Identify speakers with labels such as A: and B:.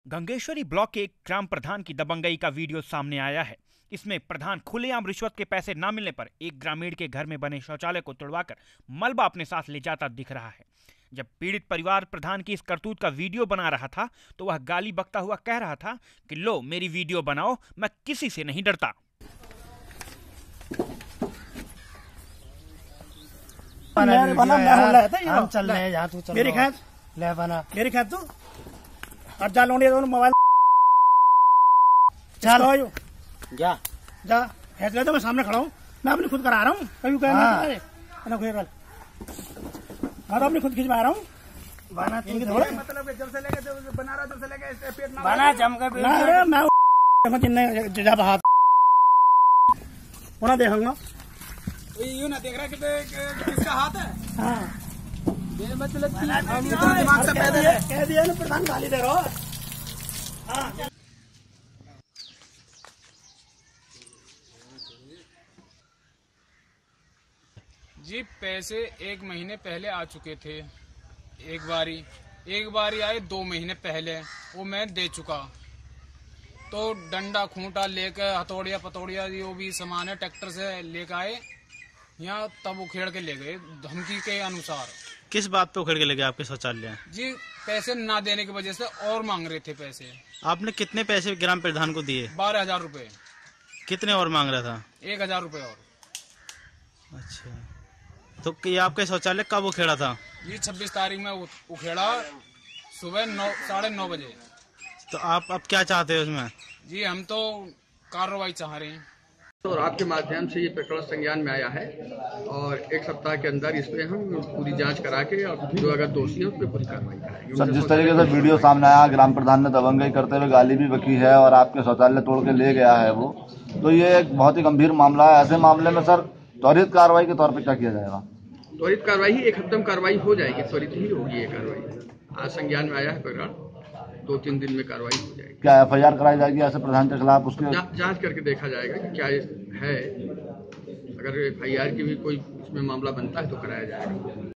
A: Gangeshwari block के एक ग्राम प्रधान की दबंगई का वीडियो सामने आया है। इसमें प्रधान खुलेआम रिश्वत के पैसे न मिलने पर एक ग्रामीण के घर में बने शौचालय को तुड़वाकर मलबा अपने साथ ले जाता दिख रहा है। जब पीड़ित परिवार प्रधान की इस करतूत का वीडियो बना रहा था तो वह गाली बकता हुआ कह रहा था कि लो मेरी वीडियो बनाओ, मैं किसी से नहीं डरता।
B: हम चल रहे हैं यहाँ, तू चल
C: मेरी खेत
B: ले बना
C: मेरी खेत तू और जा लोने दोनों मोबाइल
B: चल
C: आयो
B: जा
C: जा खेत ले तो मैं सामने खड़ा हूँ, मैं अपनी खुद करा रहा हूँ। कभी कहना मैं तो अपनी खुद खिंचवा रहा हूँ।
B: बना
C: इनके थोड़े
D: मतलब जब से लेके जब बना रहा जब से लेके पेट ना
B: बना जम के
C: ना अरे मैं जिन्ने जब हाथ होना देखूंगा
D: यूं ना देख रहा कि किसका हाथ है।
C: हाँ
D: ये मतलब दिमाग से पैदा है।
C: कह दिया ना प्रधान गाली दे रहा। हाँ
E: जी पैसे 1 महीने पहले आ चुके थे। एक बारी आए 2 महीने पहले, वो मैं दे चुका। तो डंडा खूंटा लेकर हथौड़िया पतौड़िया जो भी सामान है ट्रैक्टर से लेकर आए यहाँ, तब उखेड़ के ले गए धमकी के अनुसार।
F: किस बात पे उखेड़ के ले गए आपके शौचालय?
E: जी पैसे ना देने की वजह से और मांग रहे थे पैसे।
F: आपने कितने पैसे ग्राम प्रधान को दिए?
E: 12,000 रुपये।
F: कितने और मांग रहा था?
E: 1,000 रुपये और।
F: अच्छा, तो ये आपके शौचालय कब उखेड़ा था?
E: जी 26 तारीख में उखेड़ा सुबह 9:30 बजे।
F: तो आप अब क्या चाहते हैं उसमें?
E: जी हम तो कार्रवाई चाह रहे हैं।
D: तो आपके माध्यम से ये प्रकरण संज्ञान में आया है और 1 सप्ताह के अंदर इस पे हम पूरी जांच करा के और जो अगर दोषी है उस पर पूरी कार्रवाई कराएंगे।
G: सर, जिस तरीके से वीडियो सामने आया, ग्राम प्रधान ने दबंगई करते हुए गाली भी बकी है और आपके शौचालय तोड़ के ले गया है वो, तो ये एक बहुत ही गंभीर मामला है। ऐसे मामले में सर त्वरित कार्रवाई के तौर पर क्या किया जाएगा?
D: त्वरित कार्रवाई ही 1 हफ्ते में कार्रवाई हो जाएगी, त्वरित ही होगी ये कार्रवाई। आज संज्ञान में आया है प्रकरण, 2-3 दिन में कार्रवाई हो जाएगी।
G: क्या FIR कराई जाएगी ऐसे प्रधान के खिलाफ? उसके
D: जांच करके देखा जाएगा कि क्या है, अगर FIR की भी कोई इसमें मामला बनता है तो कराया जाएगा।